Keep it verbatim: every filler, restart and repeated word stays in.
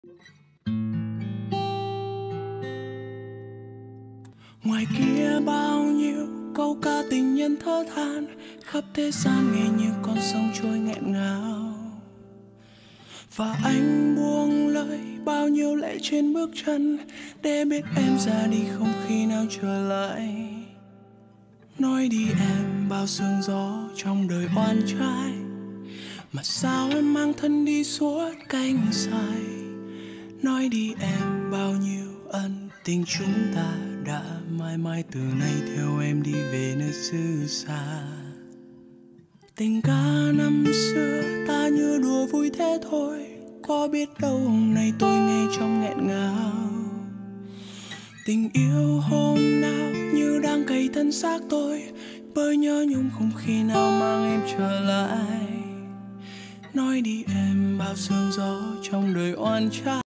Ngoài kia bao nhiêu câu ca tình nhân thở than, khắp thế gian nghe như con sông trôi nghẹn ngào. Và anh buông lời bao nhiêu lệ trên bước chân, để biết em ra đi không khi nào trở lại. Nói đi em bao sương gió trong đời oan trái, mà sao em mang thân đi suốt cánh dài. Nói đi em bao nhiêu ân tình chúng ta đã mãi mãi từ nay theo em đi về nơi xứ xa. Tình ca năm xưa ta như đùa vui thế thôi, có biết đâu hôm nay tôi nghe trong nghẹn ngào. Tình yêu hôm nào như đang cày thân xác tôi, bởi nhớ nhung không khi nào mang em trở lại. Nói đi em bao sương gió trong đời oan trái.